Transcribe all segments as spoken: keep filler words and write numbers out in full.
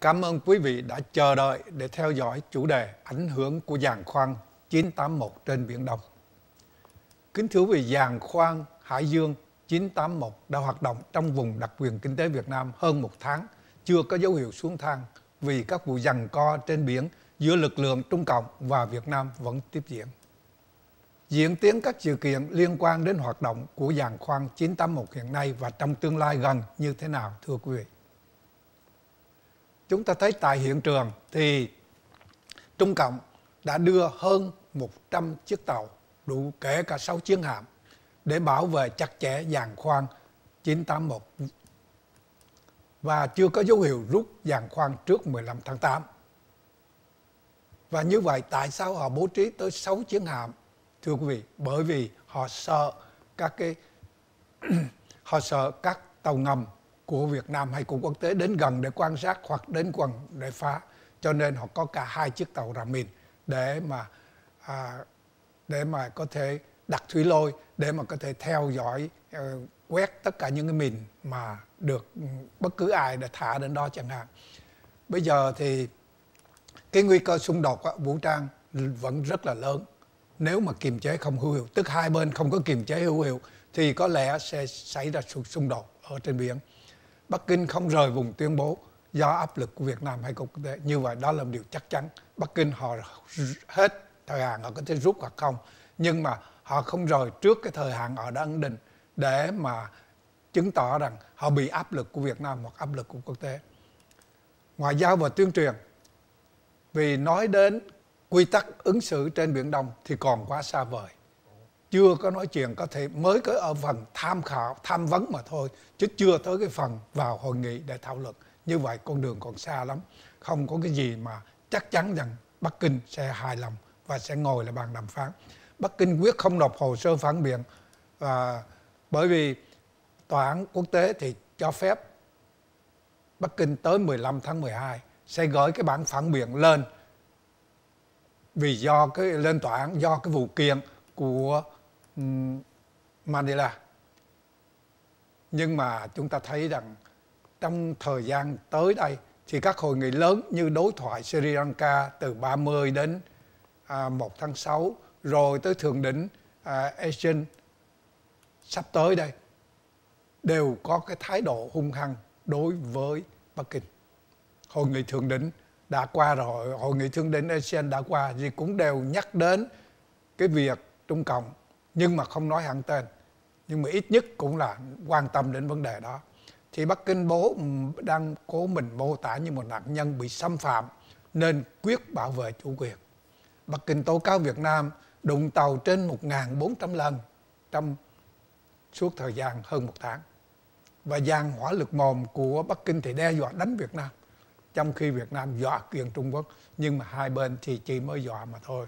Cảm ơn quý vị đã chờ đợi để theo dõi chủ đề ảnh hưởng của giàn khoan chín tám mốt trên Biển Đông. Kính thưa quý vị, giàn khoan Hải Dương chín tám mốt đã hoạt động trong vùng đặc quyền kinh tế Việt Nam hơn một tháng, chưa có dấu hiệu xuống thang vì các vụ giằng co trên biển giữa lực lượng Trung Cộng và Việt Nam vẫn tiếp diễn. Diễn tiến các sự kiện liên quan đến hoạt động của giàn khoan chín tám mốt hiện nay và trong tương lai gần như thế nào, thưa quý vị? Chúng ta thấy tại hiện trường thì Trung Cộng đã đưa hơn một trăm chiếc tàu, đủ kể cả sáu chiến hạm, để bảo vệ chặt chẽ giàn khoan chín tám mốt và chưa có dấu hiệu rút giàn khoan trước mười lăm tháng tám. Và như vậy tại sao họ bố trí tới sáu chiến hạm? Thưa quý vị, bởi vì họ sợ các cái họ sợ các tàu ngầm của Việt Nam hay của quốc tế đến gần để quan sát hoặc đến gần để phá, cho nên họ có cả hai chiếc tàu rà mìn để mà à, để mà có thể đặt thủy lôi, để mà có thể theo dõi, uh, quét tất cả những cái mìn mà được bất cứ ai để thả đến đó chẳng hạn. Bây giờ thì cái nguy cơ xung đột vũ trang vẫn rất là lớn nếu mà kiềm chế không hữu hiệu, tức hai bên không có kiềm chế hữu hiệu thì có lẽ sẽ xảy ra xung đột ở trên biển. Bắc Kinh không rời vùng tuyên bố do áp lực của Việt Nam hay quốc tế, như vậy đó là một điều chắc chắn. Bắc Kinh họ hết thời hạn họ có thể rút hoặc không, nhưng mà họ không rời trước cái thời hạn họ đã ấn định để mà chứng tỏ rằng họ bị áp lực của Việt Nam hoặc áp lực của quốc tế. Ngoại giao và tuyên truyền, vì nói đến quy tắc ứng xử trên Biển Đông thì còn quá xa vời. Chưa có nói chuyện, có thể mới có ở phần tham khảo, tham vấn mà thôi, chứ chưa tới cái phần vào hội nghị để thảo luận. Như vậy con đường còn xa lắm. Không có cái gì mà chắc chắn rằng Bắc Kinh sẽ hài lòng và sẽ ngồi lại bàn đàm phán. Bắc Kinh quyết không nộp hồ sơ phản biện, và bởi vì tòa án quốc tế thì cho phép Bắc Kinh tới mười lăm tháng mười hai sẽ gửi cái bản phản biện lên, vì do cái lên tòa án do cái vụ kiện của um, Manila. Nhưng mà chúng ta thấy rằng trong thời gian tới đây thì các hội nghị lớn như đối thoại Sri Lanka từ ba mươi đến à, một tháng sáu, rồi tới thượng đỉnh à, ASEAN sắp tới đây, đều có cái thái độ hung hăng đối với Bắc Kinh. Hội nghị thượng đỉnh đã qua rồi, hội nghị thượng đỉnh ASEAN đã qua, thì cũng đều nhắc đến cái việc Trung Cộng, nhưng mà không nói hẳn tên, nhưng mà ít nhất cũng là quan tâm đến vấn đề đó. Thì Bắc Kinh bố đang cố mình mô tả như một nạn nhân bị xâm phạm nên quyết bảo vệ chủ quyền. Bắc Kinh tố cáo Việt Nam đụng tàu trên một nghìn bốn trăm lần trong suốt thời gian hơn một tháng. Và giàn hỏa lực mồm của Bắc Kinh thì đe dọa đánh Việt Nam, trong khi Việt Nam dọa kiện Trung Quốc, nhưng mà hai bên thì chỉ mới dọa mà thôi.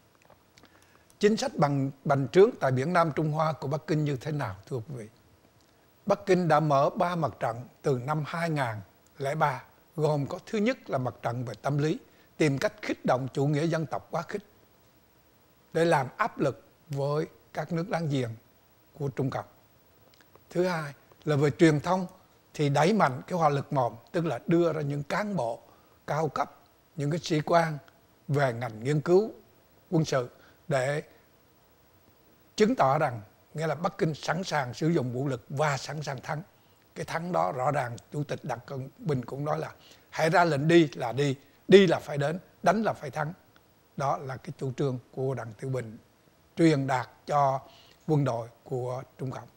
Chính sách bằng bành trướng tại Biển Nam Trung Hoa của Bắc Kinh như thế nào, thưa quý vị? Bắc Kinh đã mở ba mặt trận từ năm hai nghìn lẻ ba, gồm có thứ nhất là mặt trận về tâm lý, tìm cách khích động chủ nghĩa dân tộc quá khích để làm áp lực với các nước láng giềng của Trung Cộng. Thứ hai là về truyền thông, thì đẩy mạnh cái hỏa lực mồm, tức là đưa ra những cán bộ cao cấp, những cái sĩ quan về ngành nghiên cứu quân sự để chứng tỏ rằng, nghĩa là Bắc Kinh sẵn sàng sử dụng vũ lực và sẵn sàng thắng. Cái thắng đó rõ ràng Chủ tịch Đặng Cận Bình cũng nói là hãy ra lệnh đi là đi, đi là phải đến, đánh là phải thắng. Đó là cái chủ trương của Đặng Tiểu Bình truyền đạt cho quân đội của Trung Cộng.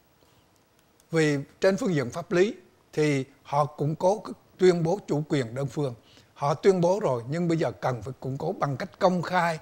Vì trên phương diện pháp lý thì họ củng cố tuyên bố chủ quyền đơn phương. Họ tuyên bố rồi, nhưng bây giờ cần phải củng cố bằng cách công khai,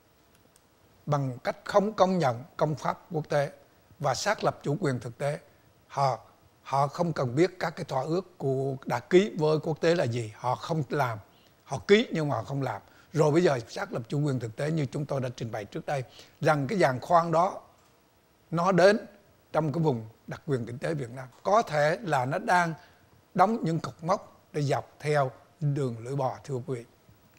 bằng cách không công nhận công pháp quốc tế và xác lập chủ quyền thực tế. Họ họ không cần biết các cái thỏa ước của đã ký với quốc tế là gì, họ không làm. Họ ký nhưng mà họ không làm. Rồi bây giờ xác lập chủ quyền thực tế như chúng tôi đã trình bày trước đây, rằng cái giàn khoan đó nó đến trong cái vùng đặc quyền kinh tế Việt Nam. Có thể là nó đang đóng những cột mốc để dọc theo đường lưỡi bò, thưa quý vị.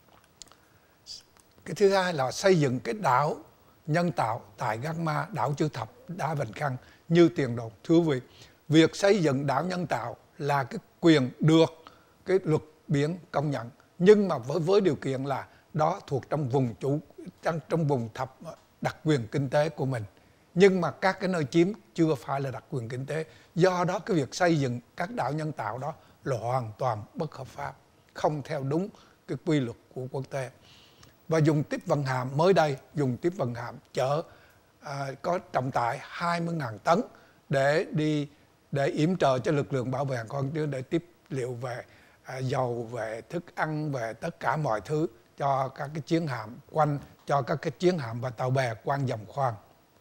Cái thứ hai là xây dựng cái đảo nhân tạo tại Gác Ma, đảo Chư Thập, đá Vành Khăn như tiền đồn. Thưa quý vị, việc xây dựng đảo nhân tạo là cái quyền được cái luật biển công nhận, nhưng mà với với điều kiện là đó thuộc trong vùng chủ trong, trong vùng thập đặc quyền kinh tế của mình. Nhưng mà các cái nơi chiếm chưa phải là đặc quyền kinh tế. Do đó cái việc xây dựng các đảo nhân tạo đó là hoàn toàn bất hợp pháp, không theo đúng cái quy luật của quốc tế. Và dùng tiếp vận hạm mới đây, dùng tiếp vận hạm chở à, có trọng tải hai mươi nghìn tấn để đi để yểm trợ cho lực lượng bảo vệ hàng không, để tiếp liệu về à, dầu, về thức ăn, về tất cả mọi thứ cho các cái chiến hạm quanh, cho các cái chiến hạm và tàu bè quanh dòng khoan.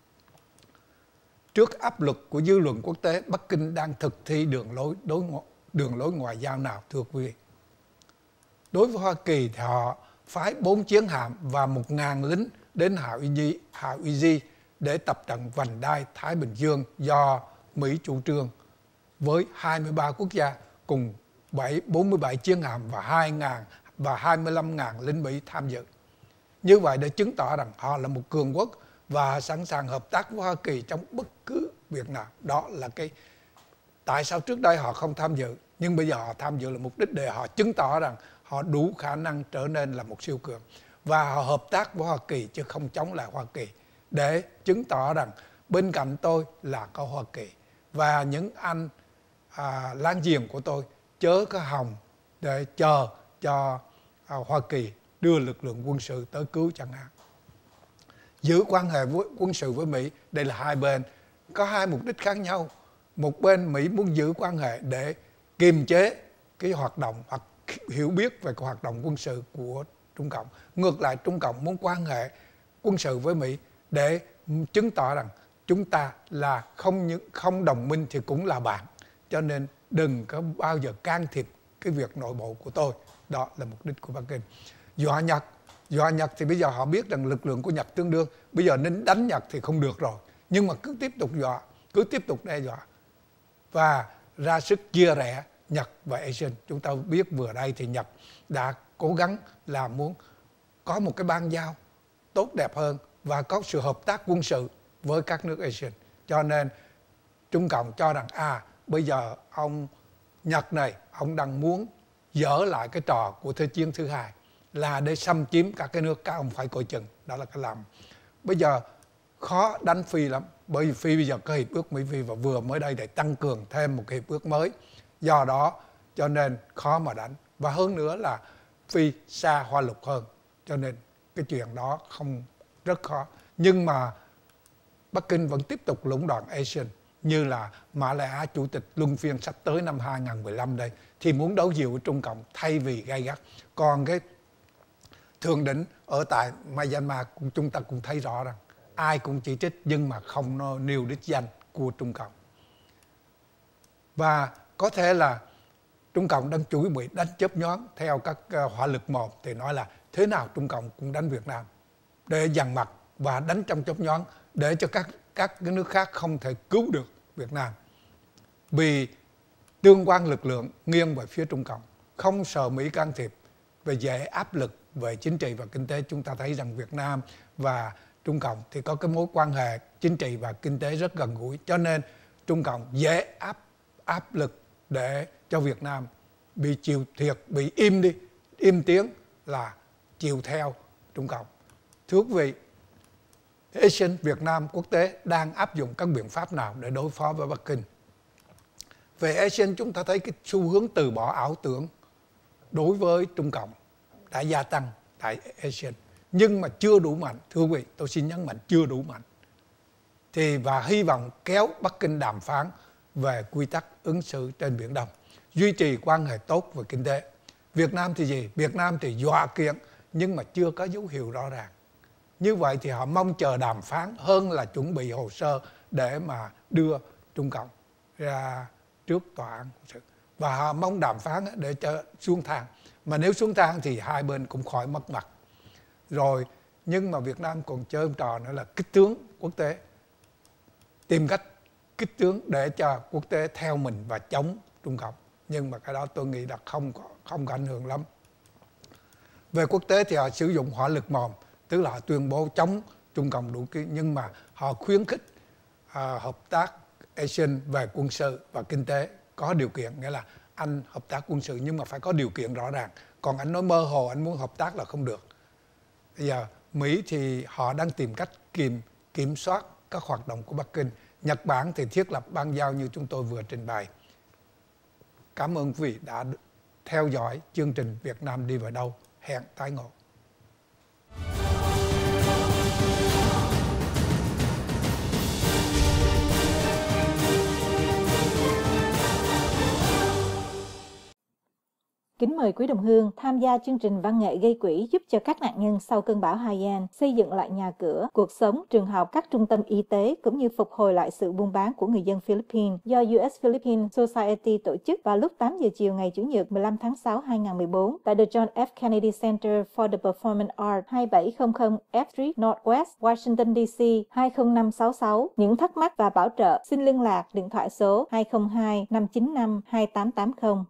Trước áp lực của dư luận quốc tế, Bắc Kinh đang thực thi đường lối đối ngoại, đường lối ngoại giao nào thưa quý vị? Đối với Hoa Kỳ thì họ phái bốn chiến hạm và một ngàn lính đến Hào Y, Hào Y để tập trận vành đai Thái Bình Dương do Mỹ chủ trương, với hai mươi ba quốc gia cùng bốn mươi bảy chiến hạm và hai ngàn và hai mươi lăm ngàn lính Mỹ tham dự. Như vậy để chứng tỏ rằng họ là một cường quốc và sẵn sàng hợp tác với Hoa Kỳ trong bất cứ việc nào. Đó là cái tại sao trước đây họ không tham dự, nhưng bây giờ họ tham dự là mục đích để họ chứng tỏ rằng họ đủ khả năng trở nên là một siêu cường. Và họ hợp tác với Hoa Kỳ chứ không chống lại Hoa Kỳ, để chứng tỏ rằng bên cạnh tôi là có Hoa Kỳ. Và những anh à, láng giềng của tôi chớ có hòng để chờ cho à, Hoa Kỳ đưa lực lượng quân sự tới cứu chẳng hạn. Giữ quan hệ với, quân sự với Mỹ, đây là hai bên có hai mục đích khác nhau. Một bên Mỹ muốn giữ quan hệ để kiềm chế cái hoạt động hoặc hiểu biết về cái hoạt động quân sự của Trung Cộng. Ngược lại, Trung Cộng muốn quan hệ quân sự với Mỹ để chứng tỏ rằng chúng ta là không những không đồng minh thì cũng là bạn, cho nên đừng có bao giờ can thiệp cái việc nội bộ của tôi. Đó là mục đích của Bắc Kinh. Dọa Nhật, dọa Nhật thì bây giờ họ biết rằng lực lượng của Nhật tương đương, bây giờ nên đánh Nhật thì không được rồi, nhưng mà cứ tiếp tục dọa, cứ tiếp tục đe dọa và ra sức chia rẽ Nhật và ASEAN. Chúng ta biết vừa đây thì Nhật đã cố gắng là muốn có một cái ban giao tốt đẹp hơn và có sự hợp tác quân sự với các nước ASEAN. Cho nên Trung Cộng cho rằng à bây giờ ông Nhật này, ông đang muốn dở lại cái trò của Thế chiến thứ hai là để xâm chiếm các cái nước, các ông phải coi chừng. Đó là cái làm bây giờ khó đánh Phi lắm, bởi vì Phi bây giờ có hiệp ước Mỹ Phi và vừa mới đây để tăng cường thêm một hiệp ước mới, do đó cho nên khó mà đánh. Và hơn nữa là Phi xa Hoa Lục hơn, cho nên cái chuyện đó không rất khó. Nhưng mà Bắc Kinh vẫn tiếp tục lũng đoạn ASEAN, như là Mã Lai Á chủ tịch luân phiên sắp tới năm hai không một lăm đây thì muốn đấu dịu với Trung Cộng thay vì gay gắt. Còn cái thượng đỉnh ở tại Myanmar chúng ta cũng thấy rõ rằng ai cũng chỉ trích nhưng mà không nêu đích danh của Trung Cộng. Và có thể là Trung Cộng đang chuẩn bị đánh chớp nhoáng theo các hỏa lực một thì nói là thế nào Trung Cộng cũng đánh Việt Nam để dằn mặt và đánh trong chớp nhoáng để cho các các cái nước khác không thể cứu được Việt Nam. Vì tương quan lực lượng nghiêng về phía Trung Cộng, không sợ Mỹ can thiệp về dễ áp lực về chính trị và kinh tế. Chúng ta thấy rằng Việt Nam và Trung Cộng thì có cái mối quan hệ chính trị và kinh tế rất gần gũi, cho nên Trung Cộng dễ áp áp lực để cho Việt Nam bị chịu thiệt, bị im đi, im tiếng là chịu theo Trung Cộng. Thưa quý vị, ASEAN, Việt Nam, quốc tế đang áp dụng các biện pháp nào để đối phó với Bắc Kinh? Về ASEAN, chúng ta thấy cái xu hướng từ bỏ ảo tưởng đối với Trung Cộng đã gia tăng tại ASEAN, nhưng mà chưa đủ mạnh. Thưa quý vị, tôi xin nhấn mạnh chưa đủ mạnh. Thì và hy vọng kéo Bắc Kinh đàm phán về quy tắc ứng xử trên Biển Đông, duy trì quan hệ tốt về kinh tế. Việt Nam thì gì? Việt Nam thì dọa kiện nhưng mà chưa có dấu hiệu rõ ràng. Như vậy thì họ mong chờ đàm phán hơn là chuẩn bị hồ sơ để mà đưa Trung Cộng ra trước tòa án. Và họ mong đàm phán để cho xuống thang. Mà nếu xuống thang thì hai bên cũng khỏi mất mặt. Rồi, nhưng mà Việt Nam còn chơi một trò nữa là kích tướng quốc tế. Tìm cách kích tướng để cho quốc tế theo mình và chống Trung Cộng. Nhưng mà cái đó tôi nghĩ là không có, không có ảnh hưởng lắm. Về quốc tế thì họ sử dụng hỏa lực mềm, tức là họ tuyên bố chống Trung Cộng đủ ký, nhưng mà họ khuyến khích à, hợp tác ASEAN về quân sự và kinh tế có điều kiện, nghĩa là Anh hợp tác quân sự, nhưng mà phải có điều kiện rõ ràng. Còn anh nói mơ hồ anh muốn hợp tác là không được. Bây giờ Mỹ thì họ đang tìm cách kiểm, kiểm soát các hoạt động của Bắc Kinh. Nhật Bản thì thiết lập bang giao như chúng tôi vừa trình bày. Cảm ơn quý vị đã theo dõi chương trình Việt Nam đi vào đâu. Hẹn tái ngộ. Kính mời quý đồng hương tham gia chương trình văn nghệ gây quỹ giúp cho các nạn nhân sau cơn bão Haiyan xây dựng lại nhà cửa, cuộc sống, trường học, các trung tâm y tế cũng như phục hồi lại sự buôn bán của người dân Philippines do u ét Philippine Society tổ chức vào lúc tám giờ chiều ngày Chủ nhật mười lăm tháng sáu năm hai nghìn không trăm mười bốn tại The John F. Kennedy Center for the Performing Arts hai bảy không không F Street Northwest, Washington D C hai không năm sáu sáu. Những thắc mắc và bảo trợ xin liên lạc điện thoại số hai không hai năm chín năm hai tám tám không.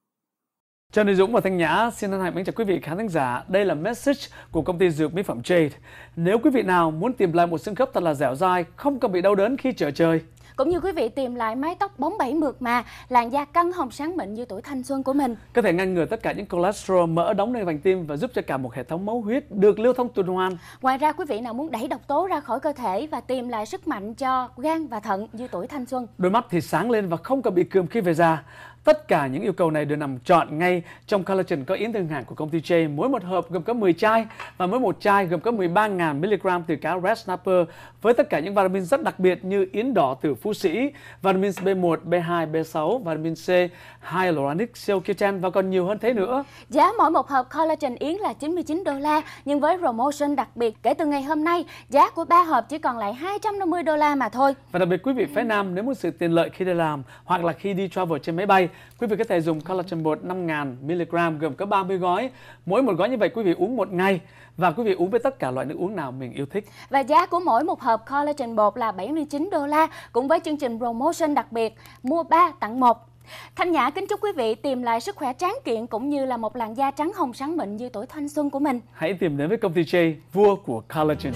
Trần Đình Dũng và Thanh Nhã xin hân hạnh kính chào quý vị khán thính giả. Đây là message của công ty dược mỹ phẩm Jade. Nếu quý vị nào muốn tìm lại một xương khớp thật là dẻo dai, không cần bị đau đớn khi trở chơi, cũng như quý vị tìm lại mái tóc bóng bẩy mượt mà, làn da căng hồng sáng mịn như tuổi thanh xuân của mình, có thể ngăn ngừa tất cả những cholesterol mỡ đóng nơi vành tim và giúp cho cả một hệ thống máu huyết được lưu thông tuần hoàn. Ngoài ra, quý vị nào muốn đẩy độc tố ra khỏi cơ thể và tìm lại sức mạnh cho gan và thận như tuổi thanh xuân, đôi mắt thì sáng lên và không cần bị cườm khi về già. Tất cả những yêu cầu này đều nằm trọn ngay trong collagen có yến thương hạng của công ty Jade. Mỗi một hộp gồm có mười chai và mỗi một chai gồm có mười ba nghìn mi-li-gam từ cá red snapper với tất cả những vitamin rất đặc biệt như yến đỏ từ Phú Sĩ, vitamin B một, B hai, B sáu, vitamin C, hyaluronic, CoQ10 và còn nhiều hơn thế nữa. Giá mỗi một hộp collagen yến là chín mươi chín đô la, nhưng với promotion đặc biệt kể từ ngày hôm nay, giá của ba hộp chỉ còn lại hai trăm năm mươi đô la mà thôi. Và đặc biệt quý vị phái nam nếu muốn sự tiện lợi khi đi làm hoặc là khi đi travel trên máy bay, quý vị có thể dùng collagen bột năm nghìn mi-li-gam gồm có ba mươi gói. Mỗi một gói như vậy quý vị uống một ngày và quý vị uống với tất cả loại nước uống nào mình yêu thích. Và giá của mỗi một hộp collagen bột là bảy mươi chín đô la, cũng với chương trình promotion đặc biệt mua ba tặng một. Thanh Nhã kính chúc quý vị tìm lại sức khỏe tráng kiện cũng như là một làn da trắng hồng sáng mịn như tuổi thanh xuân của mình. Hãy tìm đến với công ty Jade, vua của collagen.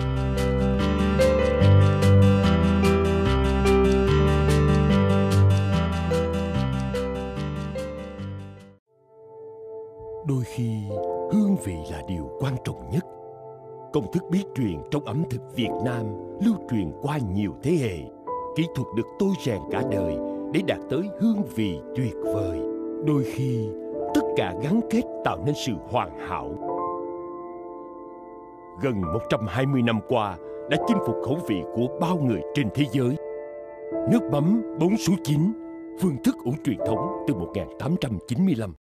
Đôi khi, hương vị là điều quan trọng nhất. Công thức bí truyền trong ẩm thực Việt Nam lưu truyền qua nhiều thế hệ. Kỹ thuật được tôi rèn cả đời để đạt tới hương vị tuyệt vời. Đôi khi, tất cả gắn kết tạo nên sự hoàn hảo. Gần một trăm hai mươi năm qua đã chinh phục khẩu vị của bao người trên thế giới. Nước mắm bốn số chín, phương thức ủ truyền thống từ một nghìn tám trăm chín mươi lăm.